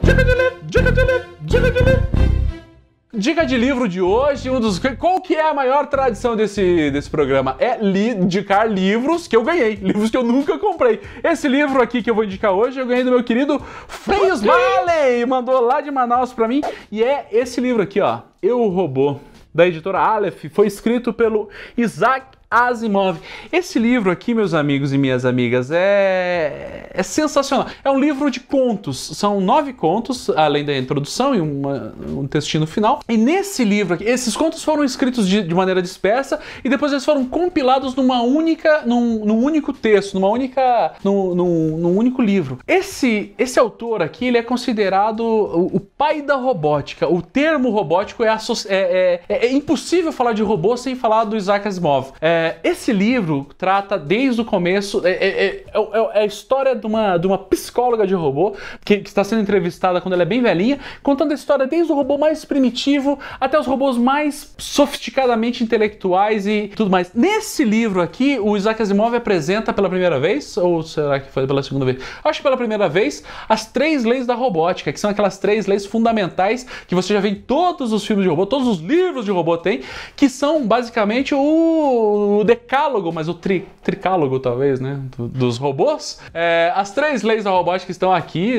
Dica de livro de hoje, qual que é a maior tradição desse programa? É indicar livros que eu ganhei, livros que eu nunca comprei. Esse livro aqui que eu vou indicar hoje, eu ganhei do meu querido Frei Smiley, mandou lá de Manaus pra mim, e é esse livro aqui, ó, Eu, o Robô, da editora Aleph, foi escrito pelo Isaac Asimov. Esse livro aqui, meus amigos e minhas amigas, é sensacional. É um livro de contos. São 9 contos, além da introdução e um textinho no final. E nesse livro aqui, esses contos foram escritos de maneira dispersa e depois eles foram compilados num único texto, num único livro. Esse autor aqui, ele é considerado o pai da robótica. O termo robótico é impossível falar de robô sem falar do Isaac Asimov. Esse livro trata desde o começo, é a história de uma psicóloga de robô que está sendo entrevistada quando ela é bem velhinha, contando a história desde o robô mais primitivo até os robôs mais sofisticadamente intelectuais e tudo mais. Nesse livro aqui, o Isaac Asimov apresenta pela primeira vez, ou será que foi pela segunda vez? Acho que pela primeira vez, as 3 leis da robótica, que são aquelas 3 leis fundamentais que você já vê em todos os filmes de robô, todos os livros de robô tem, que são basicamente o decálogo, mas o tricálogo talvez, né, dos robôs. As 3 leis da robótica estão aqui,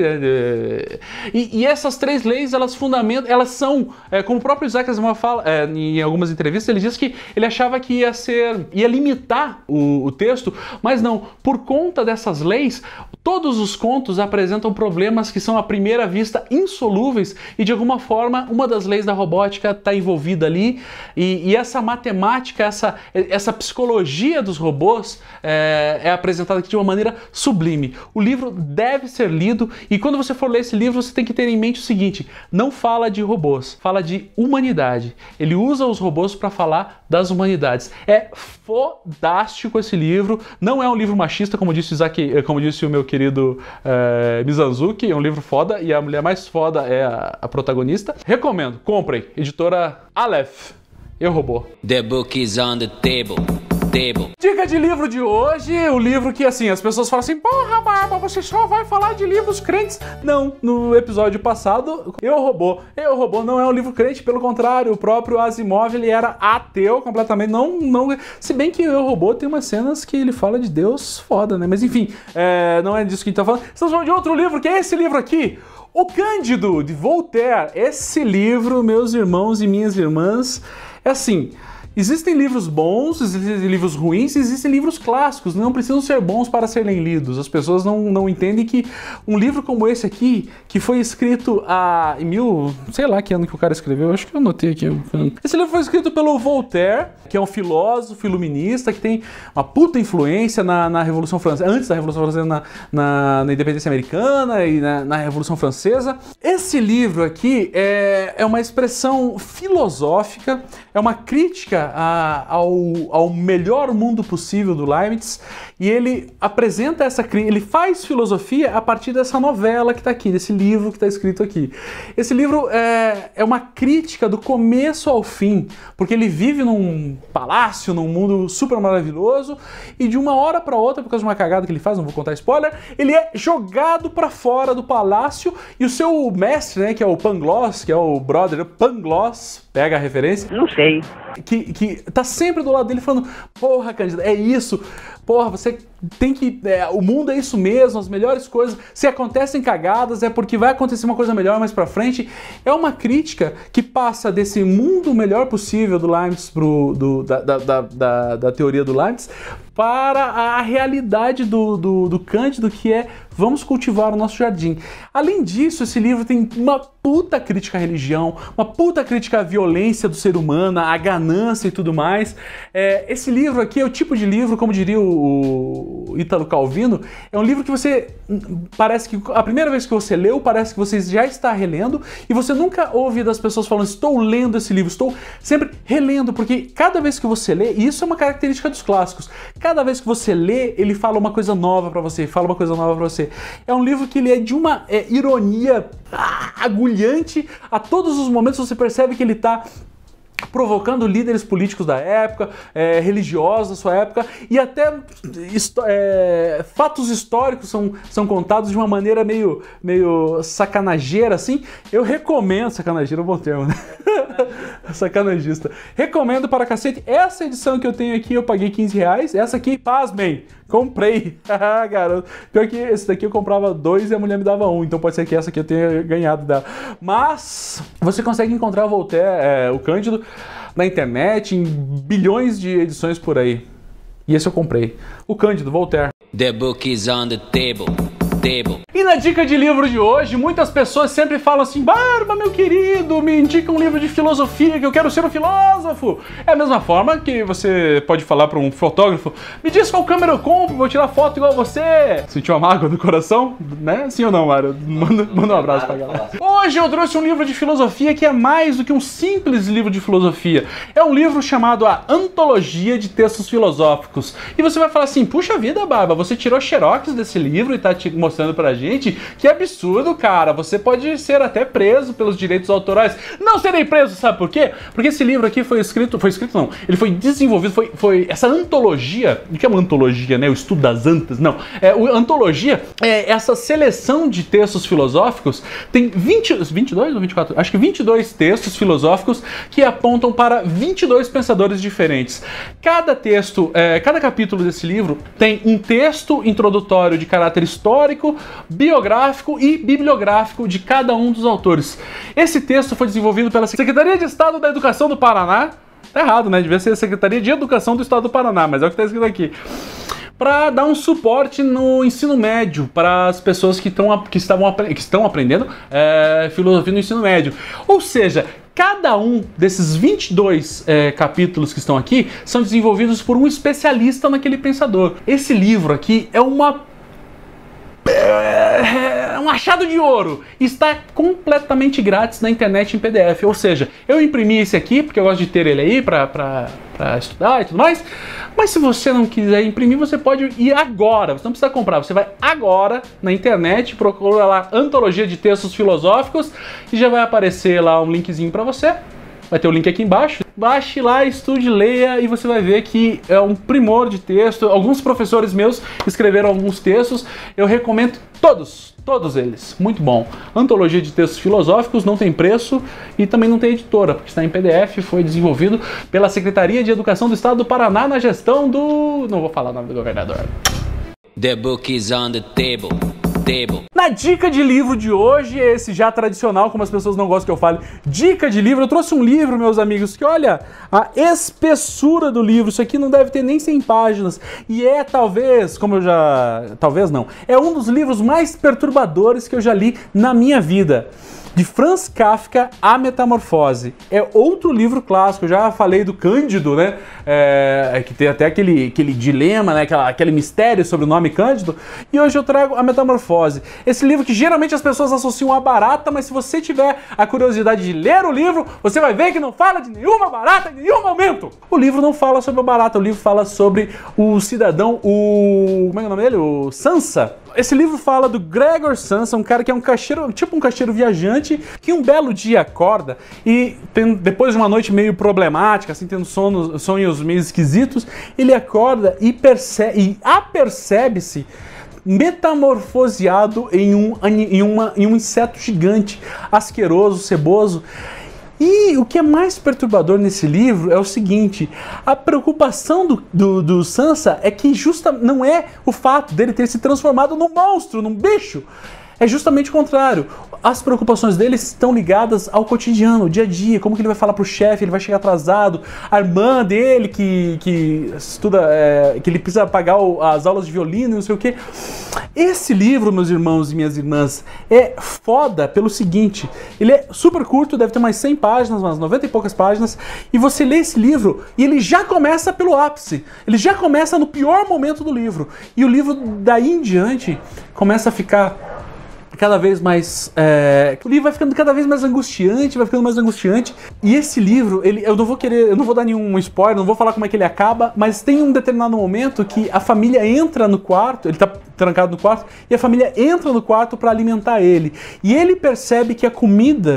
e essas 3 leis, elas fundamentam, elas são, como o próprio Isaac Asimov fala, em algumas entrevistas, ele diz que ele achava que ia limitar o texto, mas não, por conta dessas leis, todos os contos apresentam problemas que são à primeira vista insolúveis e de alguma forma uma das leis da robótica está envolvida ali, e essa matemática, essa psicologia dos robôs é apresentada aqui de uma maneira sublime. O livro deve ser lido e quando você for ler esse livro você tem que ter em mente o seguinte: não fala de robôs, fala de humanidade. Ele usa os robôs para falar das humanidades. É fodástico esse livro, não é um livro machista, como disse o meu querido Mizanzuki, é um livro foda e a mulher mais foda é a protagonista. Recomendo, comprem, editora Aleph. Eu, Robô. The book is on the table. Dica de livro de hoje, o livro que, assim, as pessoas falam assim: porra, Barba, você só vai falar de livros crentes. Não, no episódio passado, Eu, Robô não é um livro crente, pelo contrário, o próprio Asimov, ele era ateu completamente, se bem que Eu, Robô tem umas cenas que ele fala de Deus foda, né, mas enfim, não é disso que a gente tá falando. Estamos falando de outro livro, que é esse livro aqui, O Cândido, de Voltaire. Esse livro, meus irmãos e minhas irmãs, é assim, existem livros bons, existem livros ruins, existem livros clássicos, não precisam ser bons para serem lidos. As pessoas não entendem que um livro como esse aqui, que foi escrito sei lá que ano que o cara escreveu, acho que eu anotei aqui. Esse livro foi escrito pelo Voltaire, que é um filósofo iluminista, que tem uma puta influência na Revolução Francesa, antes da Revolução Francesa, na independência americana e na Revolução Francesa. Esse livro aqui é uma expressão filosófica, é uma crítica ao melhor mundo possível do Leibniz, e ele apresenta ele faz filosofia a partir dessa novela que está aqui, desse livro que está escrito aqui. Esse livro é uma crítica do começo ao fim, porque ele vive num palácio, num mundo super maravilhoso, e de uma hora para outra, por causa de uma cagada que ele faz, não vou contar spoiler, ele é jogado para fora do palácio, e o seu mestre, né, que é o Pangloss, que é o brother Pangloss, pega a referência? Não sei. Que tá sempre do lado dele falando: porra, Cândido, é isso, porra, você tem que... o mundo é isso mesmo, as melhores coisas, se acontecem cagadas é porque vai acontecer uma coisa melhor mais pra frente. É uma crítica que passa desse mundo melhor possível do Leibniz, da teoria do Leibniz, para a realidade do Cândido, que é: vamos cultivar o nosso jardim. Além disso, esse livro tem uma puta crítica à religião, uma puta crítica à violência do ser humano, à ganância e tudo mais. Esse livro aqui é o tipo de livro, como diria o Ítalo Calvino, é um livro que você... parece que a primeira vez que você leu, parece que você já está relendo, e você nunca ouve das pessoas falando: estou lendo esse livro, estou sempre relendo, porque cada vez que você lê, e isso é uma característica dos clássicos, cada vez que você lê, ele fala uma coisa nova pra você, É um livro que ele é de uma ironia agulhante, a todos os momentos você percebe que ele tá provocando líderes políticos da época, religiosos da sua época, e até fatos históricos são contados de uma maneira meio sacanageira, assim. Eu recomendo, sacanageira é um bom termo, né? Sacanagista. Recomendo para cacete. Essa edição que eu tenho aqui eu paguei R$15, essa aqui, pasmem, comprei. Garoto. Pior que esse daqui eu comprava 2 e a mulher me dava 1, então pode ser que essa aqui eu tenha ganhado dela. Mas você consegue encontrar o Voltaire, o Cândido, na internet, em bilhões de edições por aí. E esse eu comprei. O Cândido, Voltaire. The book is on the table. E na dica de livro de hoje, muitas pessoas sempre falam assim: Barba, meu querido, me indica um livro de filosofia que eu quero ser um filósofo. É a mesma forma que você pode falar para um fotógrafo: me diz qual câmera eu compro, vou tirar foto igual você. Sentiu uma mágoa no coração? Né? Sim ou não, Mário? Manda um abraço pra galera. Hoje eu trouxe um livro de filosofia que é mais do que um simples livro de filosofia. É um livro chamado A Antologia de Textos Filosóficos. E você vai falar assim: puxa vida, Barba, você tirou xerox desse livro e tá te mostrando pra gente? Que absurdo, cara. Você pode ser até preso pelos direitos autorais. Não serei preso, sabe por quê? Porque esse livro aqui foi escrito não, ele foi desenvolvido, foi essa antologia, o que é uma antologia, né? O estudo das antas, não. Antologia é essa seleção de textos filosóficos, tem 22 ou 24? Acho que 22 textos filosóficos que apontam para 22 pensadores diferentes. Cada texto, cada capítulo desse livro tem um texto introdutório de caráter histórico, biográfico e bibliográfico de cada um dos autores. Esse texto foi desenvolvido pela Secretaria de Estado da Educação do Paraná. Tá errado, né? Devia ser a Secretaria de Educação do Estado do Paraná, mas é o que está escrito aqui. Para dar um suporte no ensino médio para as pessoas que estão aprendendo filosofia no ensino médio. Ou seja, cada um desses 22 capítulos que estão aqui são desenvolvidos por um especialista naquele pensador. Esse livro aqui é um achado de ouro. Está completamente grátis na internet em PDF. Ou seja, eu imprimi esse aqui porque eu gosto de ter ele aí para estudar e tudo mais. Mas se você não quiser imprimir, você pode ir agora. Você não precisa comprar. Você vai agora na internet, procura lá Antologia de Textos Filosóficos e já vai aparecer lá um linkzinho para você. Vai ter o link aqui embaixo. Baixe lá, estude, leia e você vai ver que é um primor de texto. Alguns professores meus escreveram alguns textos. Eu recomendo todos eles. Muito bom. Antologia de Textos Filosóficos, não tem preço e também não tem editora, porque está em PDF, foi desenvolvido pela Secretaria de Educação do Estado do Paraná na gestão do... não vou falar o nome do governador. The book is on the table. Na dica de livro de hoje, esse já tradicional, como as pessoas não gostam que eu fale, dica de livro, eu trouxe um livro, meus amigos, que olha a espessura do livro, isso aqui não deve ter nem 100 páginas, e talvez é um dos livros mais perturbadores que eu já li na minha vida. De Franz Kafka, A Metamorfose. É outro livro clássico, eu já falei do Cândido, né? Que tem até aquele dilema, né? Aquele mistério sobre o nome Cândido. E hoje eu trago A Metamorfose. Esse livro que geralmente as pessoas associam a barata, mas se você tiver a curiosidade de ler o livro, você vai ver que não fala de nenhuma barata em nenhum momento. O livro não fala sobre a barata, o livro fala sobre o cidadão, como é o nome dele? O Sansa. Esse livro fala do Gregor Samsa, um cara que é um caixeiro, tipo um caixeiro viajante, que um belo dia acorda e depois de uma noite meio problemática, assim, tendo sonhos meio esquisitos, ele acorda e apercebe-se metamorfoseado em um inseto gigante, asqueroso, ceboso. E o que é mais perturbador nesse livro é o seguinte: a preocupação do Sansa é que não é o fato dele ter se transformado num monstro, num bicho. É justamente o contrário. As preocupações dele estão ligadas ao cotidiano, ao dia a dia, como que ele vai falar pro chefe, ele vai chegar atrasado, a irmã dele que estuda, que ele precisa pagar as aulas de violino e não sei o quê. Esse livro, meus irmãos e minhas irmãs, é foda pelo seguinte: ele é super curto, deve ter mais 100 páginas, umas 90 e poucas páginas, e você lê esse livro e ele já começa pelo ápice, ele já começa no pior momento do livro, e o livro daí em diante começa a ficar cada vez mais... o livro vai ficando cada vez mais angustiante, e esse livro, eu não vou dar nenhum spoiler, não vou falar como é que ele acaba, mas tem um determinado momento que a família entra no quarto, ele tá trancado no quarto, e a família entra no quarto para alimentar ele, e ele percebe que a comida que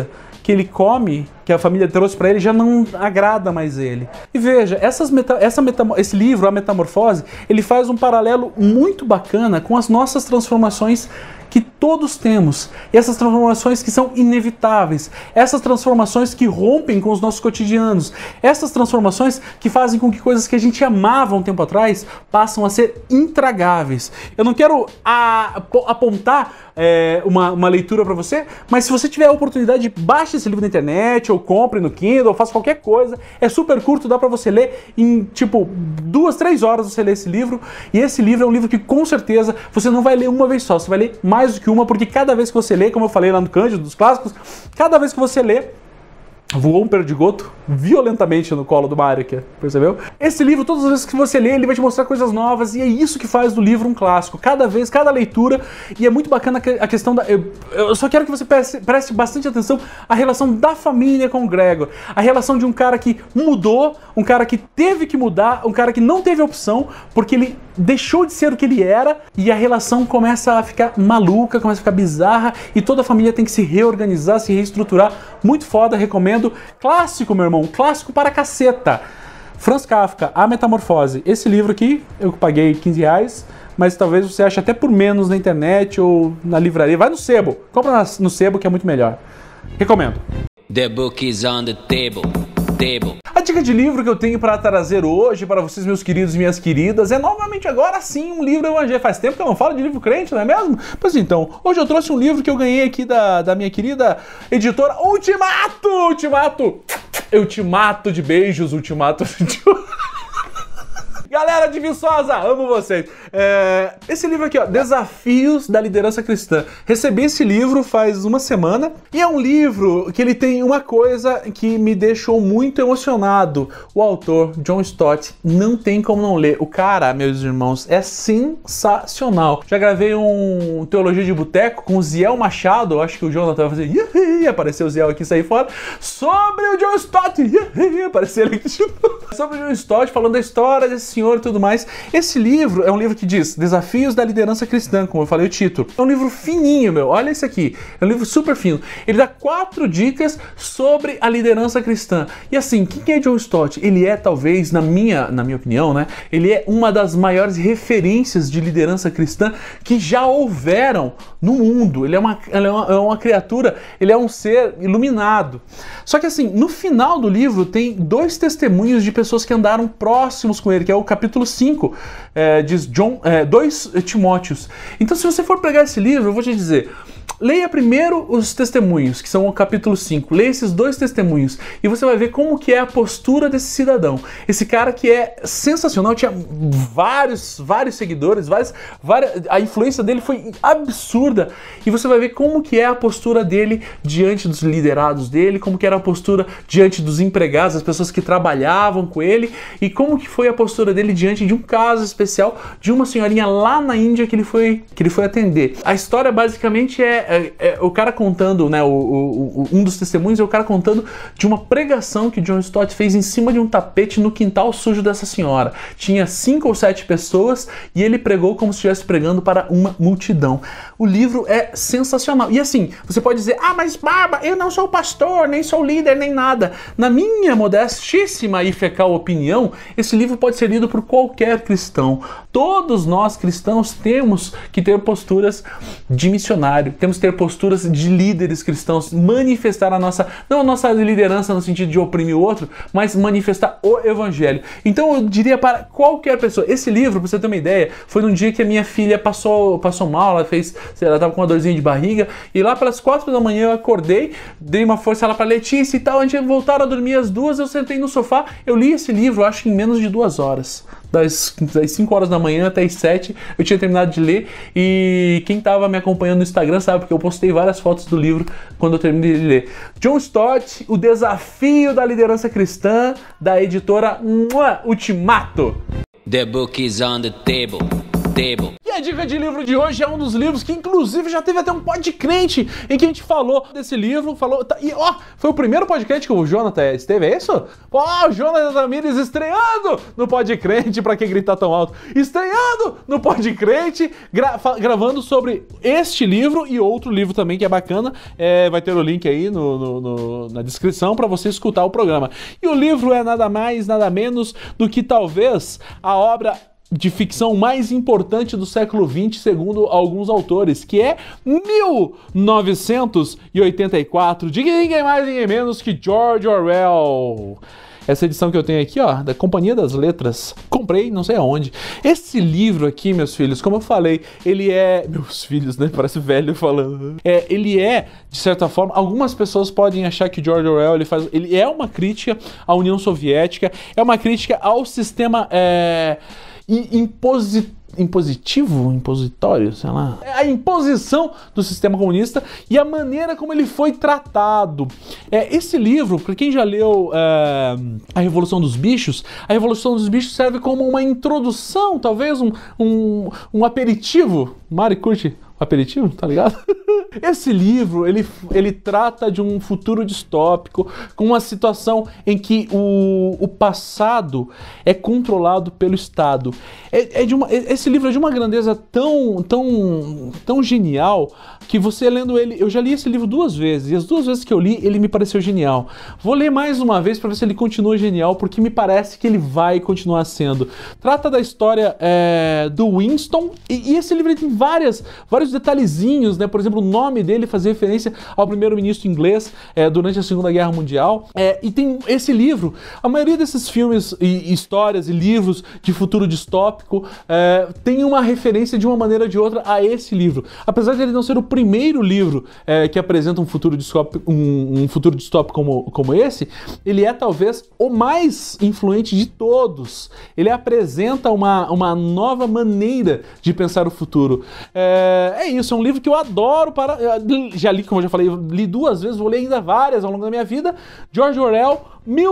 que ele come, que a família trouxe para ele, já não agrada mais ele. E veja, esse livro, A Metamorfose, ele faz um paralelo muito bacana com as nossas transformações que todos temos. E essas transformações que são inevitáveis. Essas transformações que rompem com os nossos cotidianos. Essas transformações que fazem com que coisas que a gente amava um tempo atrás passam a ser intragáveis. Eu não quero apontar uma leitura para você, mas se você tiver a oportunidade, baixe esse livro na internet, ou compre no Kindle, ou faça qualquer coisa. É super curto, dá para você ler em, tipo, 2, 3 horas você lê esse livro. E esse livro é um livro que, com certeza, você não vai ler uma vez só, você vai ler mais do que uma, porque cada vez que você lê, como eu falei lá no Cândido dos Clássicos, cada vez que você lê, voou um perdigoto violentamente no colo do Mário aqui, percebeu? Esse livro, todas as vezes que você lê, ele vai te mostrar coisas novas, e é isso que faz do livro um clássico. Cada vez, cada leitura, e é muito bacana a questão da... Eu só quero que você preste bastante atenção à relação da família com o Gregor, a relação de um cara que mudou, um cara que teve que mudar, um cara que não teve opção, porque ele deixou de ser o que ele era, e a relação começa a ficar maluca, começa a ficar bizarra, e toda a família tem que se reorganizar, se reestruturar. Muito foda, recomendo. Clássico, meu irmão, clássico para caceta. Franz Kafka, A Metamorfose. Esse livro aqui, eu paguei R$15, mas talvez você ache até por menos na internet ou na livraria. Vai no sebo, compra no sebo que é muito melhor. Recomendo. The book is on the table. A dica de livro que eu tenho para trazer hoje para vocês, meus queridos e minhas queridas, é novamente agora sim um livro evangélico. Faz tempo que eu não falo de livro crente, não é mesmo? Pois então, hoje eu trouxe um livro que eu ganhei aqui da minha querida editora Ultimato! Ultimato! Eu te mato de beijos, Ultimato. Galera de Viçosa, amo vocês. Esse livro aqui, ó, Desafios da Liderança Cristã. Recebi esse livro faz uma semana e é um livro que ele tem uma coisa que me deixou muito emocionado. O autor, John Stott, não tem como não ler. O cara, meus irmãos, é sensacional. Já gravei um Teologia de Boteco com o Ziel Machado, acho que o Jonathan vai fazer, apareceu o Ziel aqui, sair fora, sobre o John Stott, apareceu ele aqui sobre o John Stott, falando da história desse senhor e tudo mais. Esse livro é um livro que diz Desafios da Liderança Cristã, como eu falei o título. É um livro fininho, meu. Olha isso aqui. É um livro super fino. Ele dá 4 dicas sobre a liderança cristã. E assim, quem é John Stott? Ele é, talvez, na minha opinião, né? Ele é uma das maiores referências de liderança cristã que já houveram no mundo. Ele é uma criatura, ele é um ser iluminado. Só que assim, no final do livro tem 2 testemunhos de pessoas que andaram próximos com ele, que é o capítulo 5, diz 2 Timóteos. Então, se você for pegar esse livro, eu vou te dizer, leia primeiro os testemunhos, que são o capítulo 5. Leia esses 2 testemunhos e você vai ver como que é a postura desse cidadão. Esse cara que é sensacional, tinha vários seguidores, a influência dele foi absurda. E você vai ver como que é a postura dele diante dos liderados dele, como que era a postura diante dos empregados, as pessoas que trabalhavam com ele, e como que foi a postura dele diante de um caso especial de uma senhorinha lá na Índia que ele foi atender. A história basicamente é o cara contando, né, um dos testemunhos é o cara contando de uma pregação que John Stott fez em cima de um tapete no quintal sujo dessa senhora. Tinha 5 ou 7 pessoas e ele pregou como se estivesse pregando para uma multidão. O livro é sensacional. E assim, você pode dizer, mas Barba, eu não sou pastor, nem sou líder, nem nada. Na minha modestíssima e fecal opinião, esse livro pode ser lido por qualquer cristão. Todos nós cristãos temos que ter posturas de missionário, temos que ter posturas de líderes cristãos, manifestar não a nossa liderança no sentido de oprimir o outro, mas manifestar o evangelho. Então eu diria para qualquer pessoa, esse livro, pra você ter uma ideia, foi num dia que a minha filha passou mal, ela tava com uma dorzinha de barriga, e lá pelas 4 da manhã eu acordei, dei uma força lá pra Letícia e tal, a gente voltaram a dormir às 2, eu sentei no sofá, eu li esse livro, acho que em menos de 2 horas. Das 5 horas da manhã até as 7 eu tinha terminado de ler, e quem estava me acompanhando no Instagram sabe, porque eu postei várias fotos do livro quando eu terminei de ler. John Stott, O Desafio da Liderança Cristã, da editora Ultimato. The book is on the table. table. E a dica de livro de hoje é um dos livros que, inclusive, já teve até um podcast em que a gente falou desse livro, e ó, foi o primeiro podcast que o Jonathan esteve, é isso? Ó, o Jonathan Tamires estreando no Podcrente, pra que gritar tão alto? Estreando no Podcrente, gravando sobre este livro e outro livro também que é bacana, vai ter o link aí na descrição pra você escutar o programa. E o livro é nada mais, nada menos do que talvez a obra de ficção mais importante do século XX, segundo alguns autores, que é 1984, de ninguém mais, ninguém menos que George Orwell. Essa edição que eu tenho aqui, ó, da Companhia das Letras, comprei não sei aonde. Esse livro aqui, meus filhos, como eu falei, ele é... Meus filhos, né? Parece velho falando. Ele é, de certa forma, algumas pessoas podem achar que George Orwell, ele é uma crítica à União Soviética, é uma crítica ao sistema... impositório, sei lá, a imposição do sistema comunista e a maneira como ele foi tratado. Esse livro, para quem já leu A Revolução dos Bichos, a Revolução dos Bichos serve como uma introdução, talvez um aperitivo. Mari curte aperitivo, tá ligado? Esse livro, ele trata de um futuro distópico, com uma situação em que o passado é controlado pelo Estado. Esse livro é de uma grandeza tão genial, que você lendo ele... Eu já li esse livro 2 vezes, e as 2 vezes que eu li, ele me pareceu genial. Vou ler mais uma vez para ver se ele continua genial, porque me parece que ele vai continuar sendo. Trata da história do Winston, e esse livro tem vários detalhezinhos, né? Por exemplo, o nome dele fazia referência ao primeiro-ministro inglês durante a Segunda Guerra Mundial. E tem esse livro, a maioria desses filmes e histórias e livros de futuro distópico tem uma referência de uma maneira ou de outra a esse livro. Apesar de ele não ser o primeiro livro que apresenta um futuro distópico como esse, ele é talvez o mais influente de todos. Ele apresenta uma nova maneira de pensar o futuro. Isso, é um livro que eu adoro já li, como eu já falei, li 2 vezes, vou ler ainda várias ao longo da minha vida. George Orwell,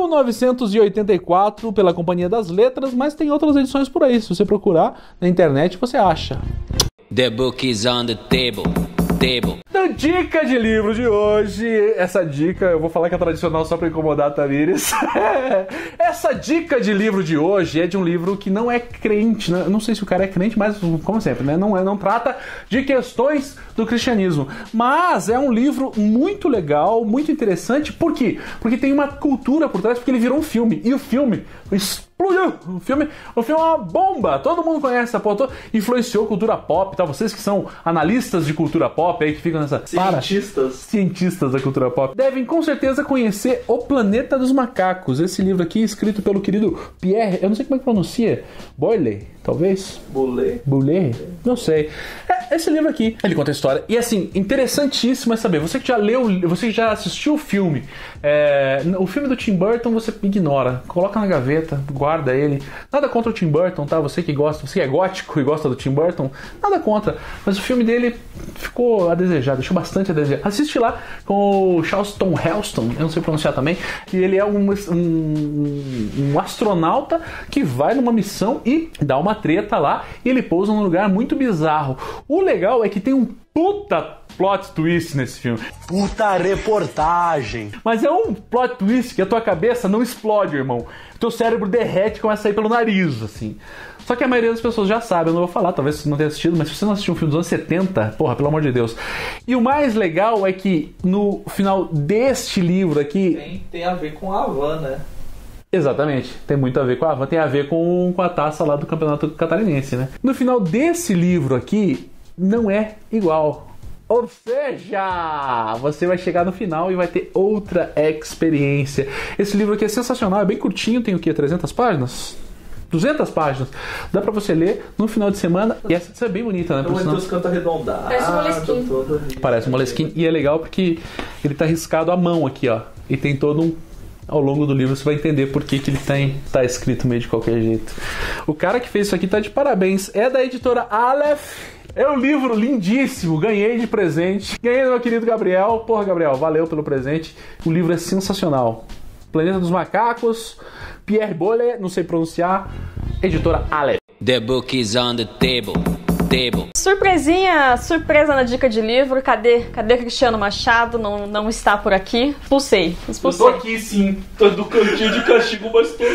1984, pela Companhia das Letras, mas tem outras edições por aí. Se você procurar na internet, você acha. The book is on the table. Então, dica de livro de hoje. Essa dica, eu vou falar que é tradicional só pra incomodar a Tamires. Essa dica de livro de hoje é de um livro que não é crente, né? Eu não sei se o cara é crente, mas como sempre, né? Não trata de questões do cristianismo. Mas é um livro muito legal, muito interessante. Por quê? Porque tem uma cultura por trás, porque ele virou um filme. E o filme explodiu. O filme é uma bomba. Todo mundo conhece essa porra. Influenciou cultura pop, tá? Vocês que são analistas de cultura pop aí, que ficam nessa... Cientistas da cultura pop. Devem com certeza conhecer O Planeta dos Macacos. Esse livro aqui, escrito pelo querido Pierre... Eu não sei como é que pronuncia. Boyle, talvez? Boule? Não sei. Esse livro aqui, ele conta a história. E assim, interessantíssimo é saber. Você que já leu, você que já assistiu o filme. O filme do Tim Burton você ignora. Coloca na gaveta, guarda ele. Nada contra o Tim Burton, tá? Você que é gótico e gosta do Tim Burton, nada contra. Mas o filme dele ficou a desejar, deixou bastante a desejar. Assiste lá com o Charlton Heston, eu não sei pronunciar também. E ele é um astronauta que vai numa missão e dá uma treta lá. E ele pousa num lugar muito bizarro. O legal é que tem um puta plot twist nesse filme. Puta reportagem. Mas é um plot twist que a tua cabeça não explode, irmão. O teu cérebro derrete e começa a sair pelo nariz, assim. Só que a maioria das pessoas já sabe, eu não vou falar, talvez você não tenha assistido, mas se você não assistiu um filme dos anos 70, porra, pelo amor de Deus. E o mais legal é que no final deste livro aqui... Tem a ver com a Havan, né? Exatamente, tem muito a ver com a Havan, tem a ver com a taça lá do Campeonato Catarinense, né? No final desse livro aqui, não é igual. Ou seja, você vai chegar no final e vai ter outra experiência. Esse livro aqui é sensacional, é bem curtinho, tem o quê? 300 páginas? 200 páginas. Dá pra você ler no final de semana. E essa é bem bonita, né? Tem os cantos arredondados. Parece um Moleskine. Parece um Moleskine. E é legal porque ele tá riscado à mão aqui, ó. E tem todo um... Ao longo do livro você vai entender por que ele tá escrito meio de qualquer jeito. O cara que fez isso aqui tá de parabéns. É da editora Aleph. É um livro lindíssimo. Ganhei de presente. Ganhei do meu querido Gabriel. Porra, Gabriel, valeu pelo presente. O livro é sensacional. Planeta dos Macacos. Pierre Bolle, não sei pronunciar. Editora Aleph. The book is on the table. table. Surpresa na dica de livro. Cadê Cristiano Machado? Não está por aqui. Expulsei. Eu tô aqui sim, tô do cantinho de castigo, mas tô...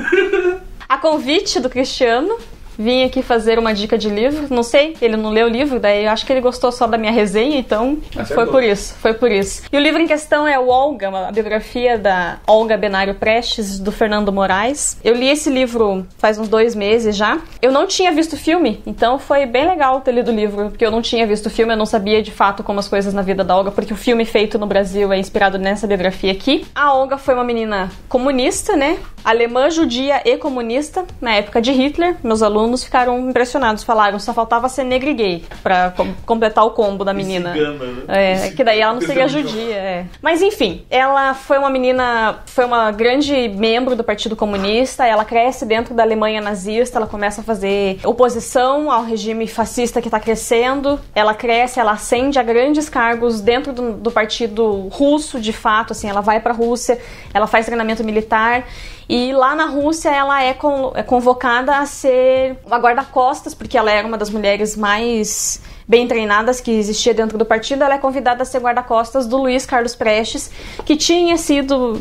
A convite do Cristiano, vim aqui fazer uma dica de livro. Não sei, ele não leu o livro, daí eu acho que ele gostou só da minha resenha, então foi por isso. E o livro em questão é o Olga, a biografia da Olga Benário Prestes, do Fernando Moraes. Eu li esse livro faz uns 2 meses já. Eu não tinha visto o filme, então foi bem legal ter lido o livro, porque eu não tinha visto o filme, eu não sabia de fato como as coisas na vida da Olga, porque o filme feito no Brasil é inspirado nessa biografia aqui. A Olga foi uma menina comunista, né? Alemã, judia e comunista, na época de Hitler. Meus alunos ficaram impressionados, falaram, só faltava ser negra e gay pra completar o combo da menina. Cigana, né? Que daí ela não seria judia, Mas enfim, ela foi uma menina, foi uma grande membro do Partido Comunista, ela cresce dentro da Alemanha nazista, ela começa a fazer oposição ao regime fascista que tá crescendo, ela cresce, ela ascende a grandes cargos dentro do partido russo, de fato, assim, ela vai pra Rússia, ela faz treinamento militar. E lá na Rússia ela é convocada a ser uma guarda-costas, porque ela era uma das mulheres mais bem treinadas que existia dentro do partido. Ela é convidada a ser guarda-costas do Luiz Carlos Prestes, que tinha sido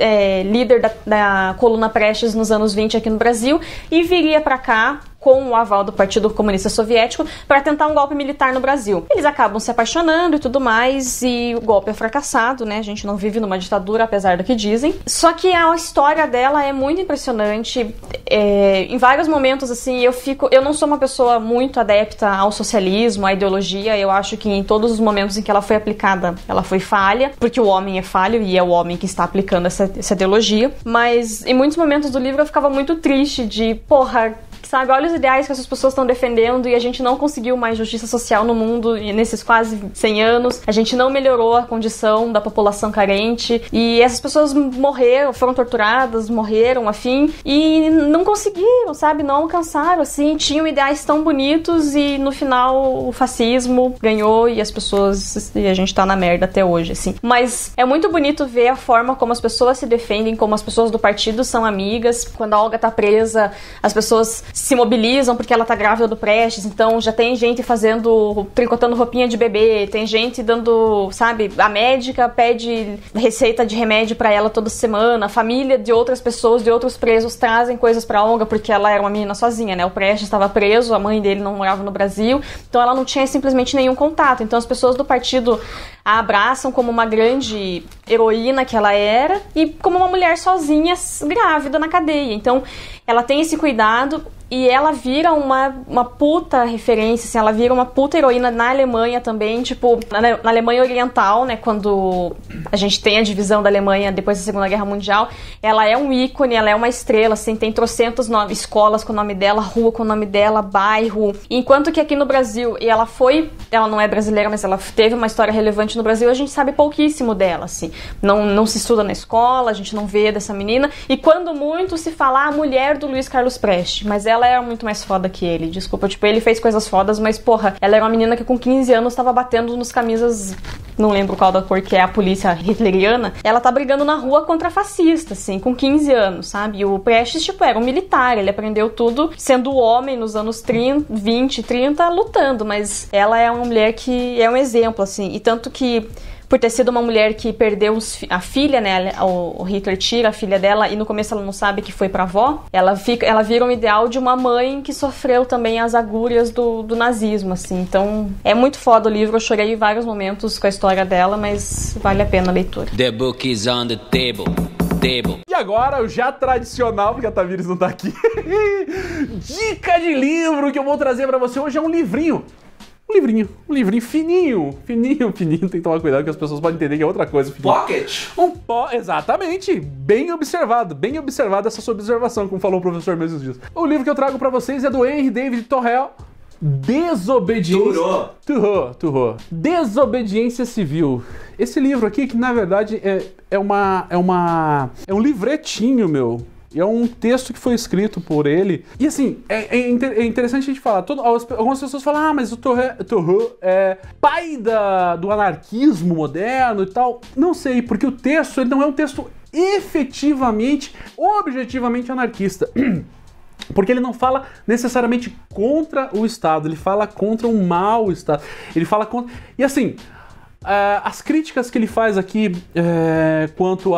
líder da coluna Prestes nos anos 20 aqui no Brasil, e viria para cá com o aval do Partido Comunista Soviético para tentar um golpe militar no Brasil. Eles acabam se apaixonando e tudo mais, e o golpe é fracassado, né? A gente não vive numa ditadura, apesar do que dizem. Só que a história dela é muito impressionante. Em vários momentos, assim, eu não sou uma pessoa muito adepta ao socialismo, à ideologia. Eu acho que em todos os momentos em que ela foi aplicada, ela foi falha, porque o homem é falho e é o homem que está aplicando essa ideologia. Mas em muitos momentos do livro eu ficava muito triste de, sabe, olha os ideais que essas pessoas estão defendendo e a gente não conseguiu mais justiça social no mundo nesses quase 100 anos. A gente não melhorou a condição da população carente e essas pessoas morreram, foram torturadas, morreram, afim, e não conseguiram, sabe, não alcançaram, assim, tinham ideais tão bonitos e no final o fascismo ganhou e a gente tá na merda até hoje, assim. Mas é muito bonito ver a forma como as pessoas se defendem, como as pessoas do partido são amigas. Quando a Olga tá presa, as pessoas se mobilizam porque ela tá grávida do Prestes, então já tem gente tricotando roupinha de bebê, tem gente dando, sabe, a médica pede receita de remédio pra ela toda semana, a família de outras pessoas, de outros presos trazem coisas pra Olga porque ela era uma menina sozinha, né? O Prestes estava preso, a mãe dele não morava no Brasil, então ela não tinha simplesmente nenhum contato, então as pessoas do partido a abraçam como uma grande heroína que ela era e como uma mulher sozinha, grávida na cadeia. Então ela tem esse cuidado e ela vira uma puta referência, assim, ela vira uma puta heroína na Alemanha também, tipo, na Alemanha Oriental, né, quando a gente tem a divisão da Alemanha depois da Segunda Guerra Mundial, ela é um ícone, ela é uma estrela, assim, tem trocentos escolas com o nome dela, rua com o nome dela, bairro, enquanto que aqui no Brasil, ela não é brasileira, mas ela teve uma história relevante no Brasil, a gente sabe pouquíssimo dela, assim, não se estuda na escola, a gente não vê dessa menina, e quando muito se fala a mulher do Luiz Carlos Prestes, mas ela era muito mais foda que ele, desculpa, tipo, ele fez coisas fodas, mas porra, ela era uma menina que com 15 anos tava batendo nos camisas, não lembro qual da cor que é a polícia hitleriana, ela tá brigando na rua contra fascista, assim, com 15 anos, sabe, e o Prestes, tipo, era um militar, ele aprendeu tudo sendo homem nos anos 30, 20, 30, lutando, mas ela é uma mulher que é um exemplo, assim, e tanto que por ter sido uma mulher que perdeu a filha, né, o Hitler tira a filha dela e no começo ela não sabe que foi pra avó, ela vira um ideal de uma mãe que sofreu também as agulhas do nazismo, assim, então é muito foda o livro, eu chorei em vários momentos com a história dela, mas vale a pena a leitura. The book is on the table. E agora, o já tradicional, porque a Tamires não tá aqui, dica de livro que eu vou trazer pra você hoje é um livrinho. Um livrinho fininho, tem que tomar cuidado que as pessoas podem entender que é outra coisa. Pocket? Exatamente, bem observado essa sua observação, como falou o professor mesmo dias. O livro que eu trago pra vocês é do Henry David Thoreau, Desobediência... Turou. Desobediência Civil. Esse livro aqui, que na verdade é um livretinho, meu. É um texto que foi escrito por ele. E assim, é interessante a gente falar. Algumas pessoas falam, mas o Thoreau é pai do anarquismo moderno e tal. Não sei, porque o texto ele não é um texto objetivamente anarquista. Porque ele não fala necessariamente contra o Estado, ele fala contra um mau Estado, ele fala contra... E assim, as críticas que ele faz aqui quanto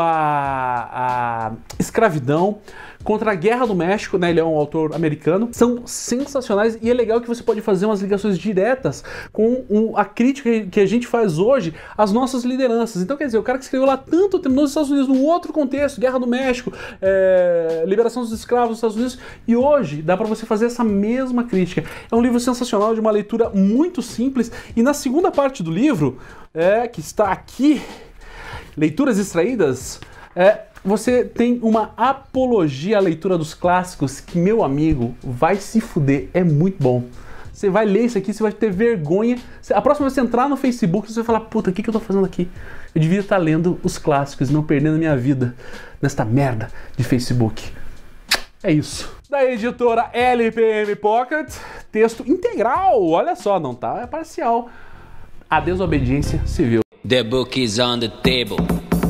à escravidão, contra a Guerra do México, né, ele é um autor americano, são sensacionais e é legal que você pode fazer umas ligações diretas com a crítica que a gente faz hoje às nossas lideranças. Então, quer dizer, o cara que escreveu lá tanto tempo nos Estados Unidos, num outro contexto, Guerra do México, liberação dos escravos nos Estados Unidos, e hoje dá para você fazer essa mesma crítica. É um livro sensacional, de uma leitura muito simples, e na segunda parte do livro, que está aqui, Leituras Extraídas, você tem uma apologia à leitura dos clássicos que, meu amigo, vai se fuder, é muito bom. Você vai ler isso aqui, você vai ter vergonha. A próxima vez que você entrar no Facebook, você vai falar, puta, o que eu tô fazendo aqui? Eu devia estar lendo os clássicos e não perdendo a minha vida nesta merda de Facebook. É isso. Da editora LPM Pocket, texto integral, olha só, não tá, é parcial. A desobediência civil. The book is on the table.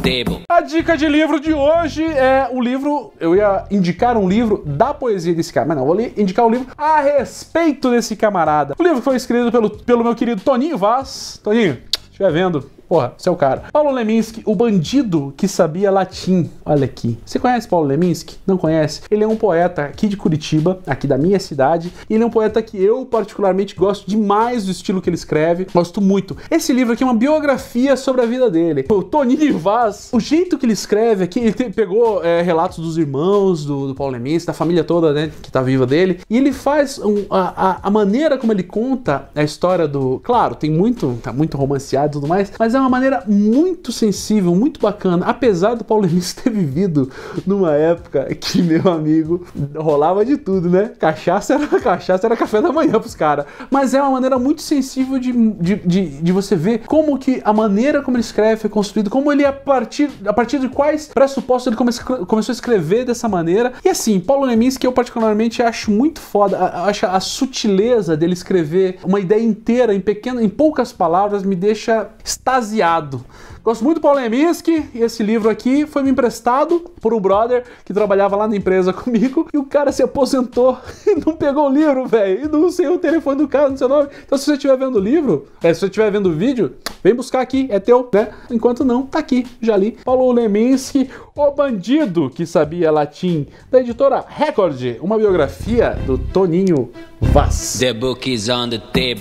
A dica de livro de hoje é o livro... Eu ia indicar um livro da poesia desse cara, mas não, vou indicar um livro a respeito desse camarada. O livro foi escrito pelo meu querido Toninho Vaz. Toninho, se estiver vendo, porra, você é o cara. Paulo Leminski, o bandido que sabia latim. Olha aqui. Você conhece Paulo Leminski? Não conhece? Ele é um poeta aqui de Curitiba, aqui da minha cidade. E ele é um poeta que eu particularmente gosto demais do estilo que ele escreve. Gosto muito. Esse livro aqui é uma biografia sobre a vida dele. O Toninho Vaz, o jeito que ele escreve aqui, ele pegou relatos dos irmãos do Paulo Leminski, da família toda, né, que tá viva dele. E ele faz a maneira como ele conta a história do... Claro, tá muito romanceado e tudo mais, mas é uma maneira muito sensível, muito bacana, apesar do Paulo Leminski ter vivido numa época que, meu amigo, rolava de tudo, né? Cachaça era café da manhã pros caras. Mas é uma maneira muito sensível de você ver como que a maneira como ele escreve foi construído, como ele, a partir de quais pressupostos ele começou a escrever dessa maneira. E assim, Paulo Leminski eu particularmente acho muito foda, acho a sutileza dele escrever uma ideia inteira em poucas palavras me deixa extasiado. Gosto muito do Paulo Leminski e esse livro aqui foi me emprestado por um brother que trabalhava lá na empresa comigo e o cara se aposentou e não pegou o livro, velho, e não sei o telefone do cara, não sei o nome. Então se você estiver vendo o livro, se você estiver vendo o vídeo, vem buscar aqui, é teu, né? Enquanto não, tá aqui, já li. Paulo Leminski, o bandido que sabia latim, da editora Record, uma biografia do Toninho Vaz. The book is on the table.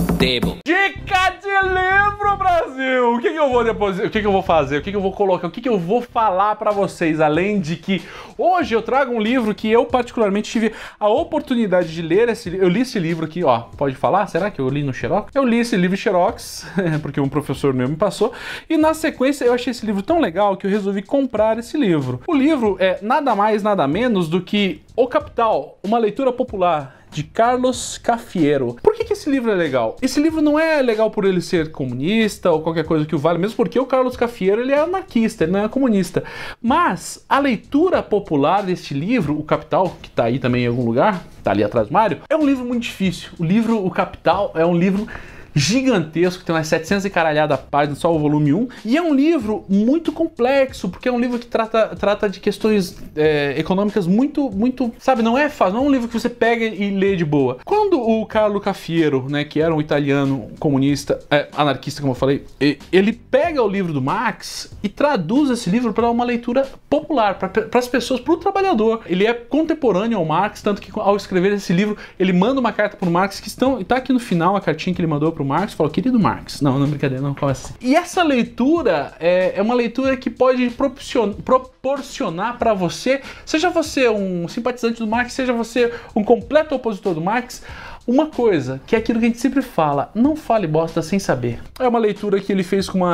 Dica de livro, Brasil! O que eu vou depositar? O que eu vou fazer? O que eu vou colocar? O que eu vou falar pra vocês? Além de que hoje eu trago um livro que eu particularmente tive a oportunidade de ler. Eu li esse livro aqui, ó. Pode falar? Será que eu li no Xerox? Eu li esse livro em Xerox, porque um professor meu me passou. E na sequência eu achei esse livro tão legal que eu resolvi comprar esse livro. O livro é nada mais, nada menos do que O Capital, uma leitura popular, de Carlos Cafiero. Por que esse livro é legal? Esse livro não é legal por ele ser comunista ou qualquer coisa que o vale, mesmo porque o Carlos Cafiero ele é anarquista, ele não é comunista. Mas a leitura popular deste livro, O Capital, que tá aí também em algum lugar, tá ali atrás do Mário, é um livro muito difícil. O livro O Capital é um livro gigantesco, tem umas 700 e caralhada páginas, só o volume 1, e é um livro muito complexo, porque é um livro que trata de questões econômicas muito, sabe, não é fácil, não é um livro que você pega e lê de boa. Quando o Carlo Cafiero, né, que era um italiano comunista, anarquista, como eu falei, ele pega o livro do Marx e traduz esse livro para uma leitura popular, para as pessoas, para o trabalhador. Ele é contemporâneo ao Marx, tanto que ao escrever esse livro, ele manda uma carta para o Marx, que está aqui no final, a cartinha que ele mandou para o Marx, falou, querido Marx, não, brincadeira, não, começa assim. E essa leitura é uma leitura que pode proporcionar para você, seja você um simpatizante do Marx, seja você um completo opositor do Marx, uma coisa, que é aquilo que a gente sempre fala, não fale bosta sem saber. É uma leitura que ele fez com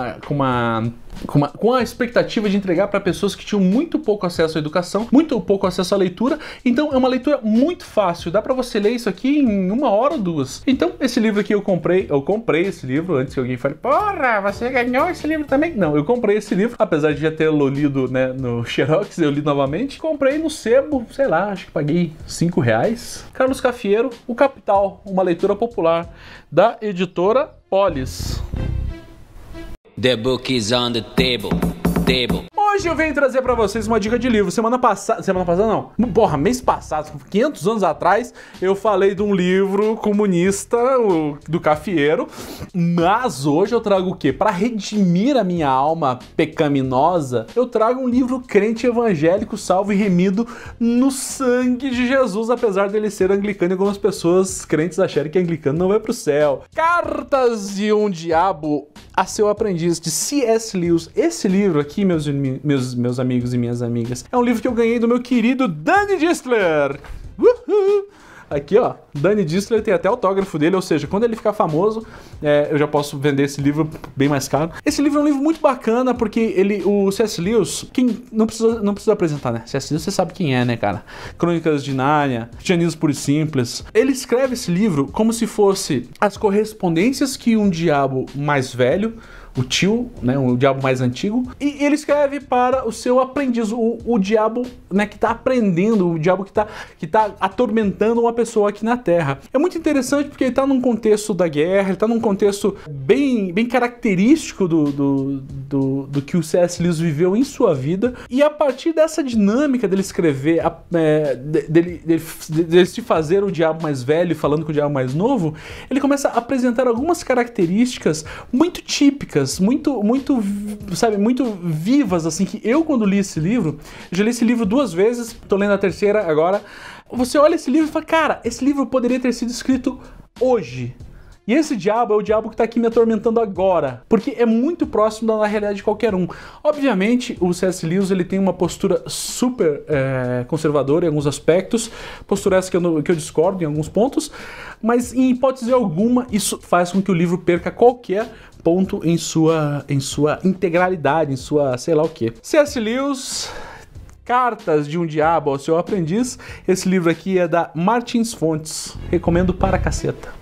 a expectativa de entregar para pessoas que tinham muito pouco acesso à educação, muito pouco acesso à leitura, então é uma leitura muito fácil, dá para você ler isso aqui em 1 hora ou 2. Então esse livro aqui eu comprei esse livro, antes que alguém fale, porra, você ganhou esse livro também? Não, eu comprei esse livro, apesar de já ter lido, né, no Xerox, eu li novamente, comprei no sebo, sei lá, acho que paguei R$5. Carlos Cafiero, O Capital, uma leitura popular, da editora Polis. The book is on the table. Hoje eu venho trazer pra vocês uma dica de livro. Semana passada não. Porra, mês passado, 500 anos atrás, eu falei de um livro comunista, do Cafieiro. Mas hoje eu trago o quê? Pra redimir a minha alma pecaminosa, eu trago um livro crente evangélico, salvo e remido no sangue de Jesus, apesar dele ser anglicano e algumas pessoas crentes acharem que anglicano não vai pro céu. Cartas de um Diabo a Seu Aprendiz, de C.S. Lewis. Esse livro aqui, meus amigos e minhas amigas, é um livro que eu ganhei do meu querido Danny Distler. Uhul! Aqui, ó, Danny Distler tem até autógrafo dele, ou seja, quando ele ficar famoso, eu já posso vender esse livro bem mais caro. Esse livro é um livro muito bacana, porque o C.S. Lewis, quem não precisa apresentar, né? C.S. Lewis, você sabe quem é, né, cara? Crônicas de Nárnia, Cristianismo Puro e Simples. Ele escreve esse livro como se fosse as correspondências que um diabo mais velho, o tio, né, o diabo mais antigo, e ele escreve para o seu aprendiz, o diabo, né, que tá aprendendo, o diabo que tá atormentando uma pessoa aqui na Terra. É muito interessante porque ele tá num contexto da guerra, ele tá num contexto bem característico do que o C.S. Lewis viveu em sua vida, e a partir dessa dinâmica dele escrever, dele se fazer o diabo mais velho falando com o diabo mais novo, ele começa a apresentar algumas características muito típicas, muito vivas, assim, que eu, quando li esse livro, já li esse livro 2 vezes, tô lendo a terceira agora. Você olha esse livro e fala, cara, esse livro poderia ter sido escrito hoje. E esse diabo é o diabo que tá aqui me atormentando agora, porque é muito próximo da realidade de qualquer um. Obviamente, o C.S. Lewis, ele tem uma postura super conservadora em alguns aspectos, postura essa que eu discordo em alguns pontos, mas em hipótese alguma, isso faz com que o livro perca qualquer ponto em sua integralidade, em sua sei lá o que. C.S. Lewis, Cartas de um Diabo ao Seu Aprendiz. Esse livro aqui é da Martins Fontes. Recomendo para caceta.